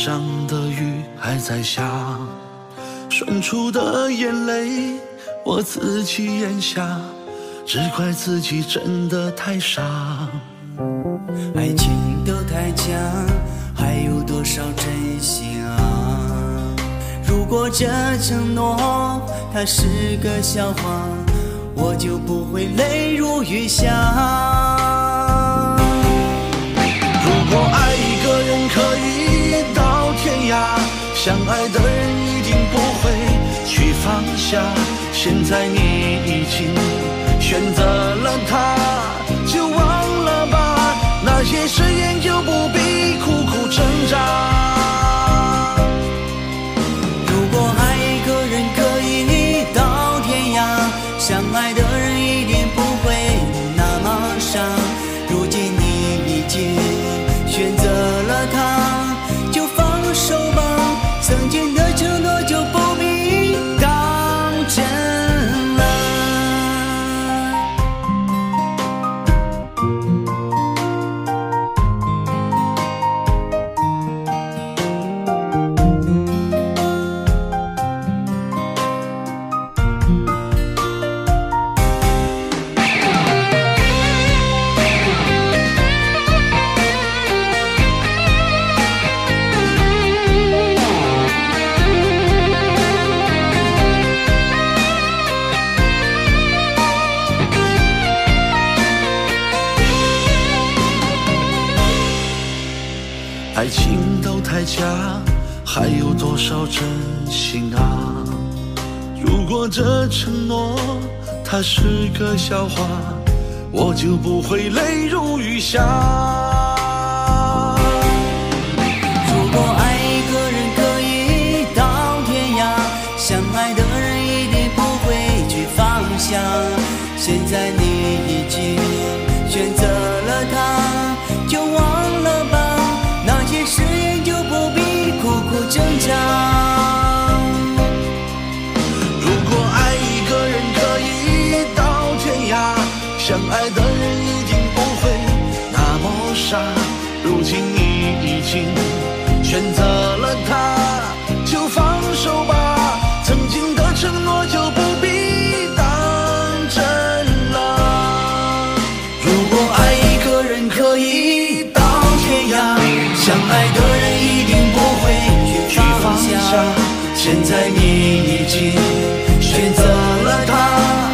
上的雨还在下，顺出的眼泪我自己咽下，只怪自己真的太傻。 爱情都太假，还有多少真心啊？如果这承诺它是个笑话，我就不会泪如雨下。 如果爱一个人可以到天涯，相爱的人一定不会去放下。现在你已经选择了他，就忘了吧，那些誓言就不必苦苦挣扎。 如果爱一个人可以到天涯，相爱的人一定不会那么傻。如今你已经选择了他，就放手吧，曾经的承诺就不必当真了。 爱情都太假，还有多少真心啊？如果这承诺它是个笑话，我就不会泪如雨下。 如果爱一个人可以到天涯，相爱的人一定不会去放下。现在你已经选择了他，就忘了吧，那些誓言就不必苦苦挣扎。 如果爱一个人可以到天涯，相爱的人一定不会那么傻。如今你已经选择了他，就放手吧，曾经的承诺就不必当真了。 如果爱一个人可以到天涯，相爱的人一定不会去放下。现在你已经选择了他，